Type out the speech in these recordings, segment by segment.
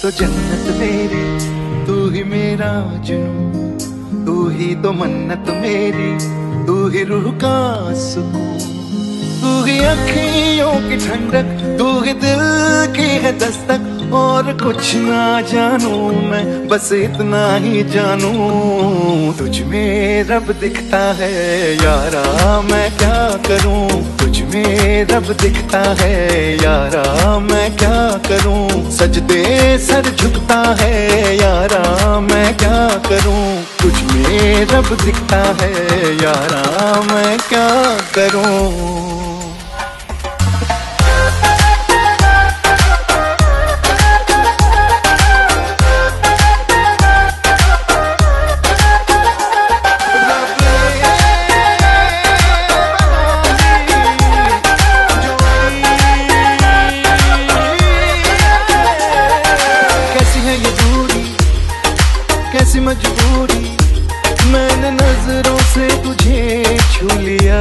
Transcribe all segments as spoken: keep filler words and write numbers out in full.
तो जन्नत मेरी, तू ही मेरा जुनून, तू ही तो मन्नत मेरी, तू ही रूह का सुकून, तू ही अखियों की ठंडक, तू ही दिल की है दस्तक। और कुछ ना जानू मैं, बस इतना ही जानू, तुझ में रब दिखता है यारा, मैं क्या करूं। तुझ में रब दिखता है यारा, मैं क्या करूं। सजदे सर झुकता है यारा, मैं क्या करूं। तुझ में रब दिखता है यारा, मैं क्या करूं। कैसी मजबूरी, मैंने नजरों से तुझे छू लिया।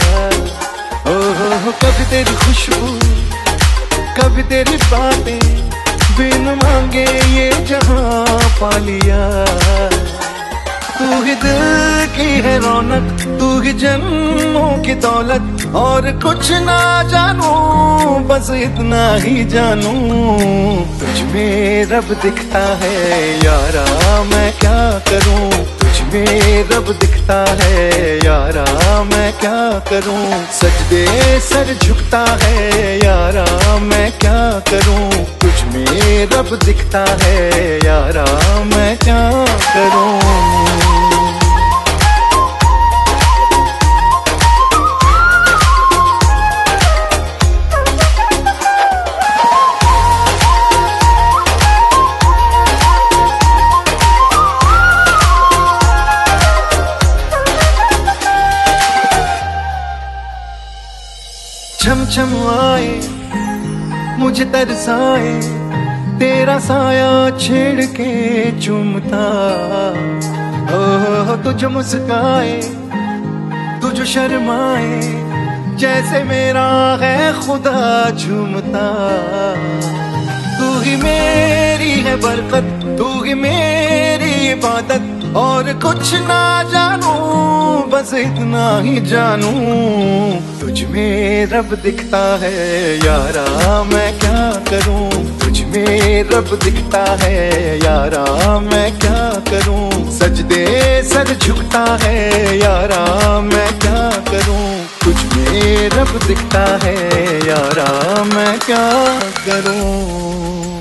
ओह कभी तेरी खुशबू, कभी तेरी बातें, बिन मांगे ये जहां पा लिया। तू ही दिल की है रौनक, तू ही जन्मों की दौलत। और कुछ ना जानू, बस इतना ही जानू, तुझ में रब दिखता है यारा, मैं क्या करूं। तुझ में रब दिखता है यारा, मैं क्या करूं। सजदे सर झुकता है यारा, मैं क्या करूं। तुझ में रब दिखता है यारा, मैं क्या करूं। छम छम आए, मुझे तरसाए, तेरा साया छेड़ के चूमता। ओह तुझ मुस्काए, तुझ शर्माए, जैसे मेरा है खुदा झूमता। तू ही मेरी है बरकत, तू ही मेरी इबादत। और कुछ ना जानू, बस इतना ही जानू, तुझ में रब दिखता है यारा, मैं क्या करूं। तुझ में रब दिखता है यारा, मैं क्या करूं। सजदे सर झुकता है यारा, मैं क्या करूं। तुझ में रब दिखता है यारा, मैं क्या करूं।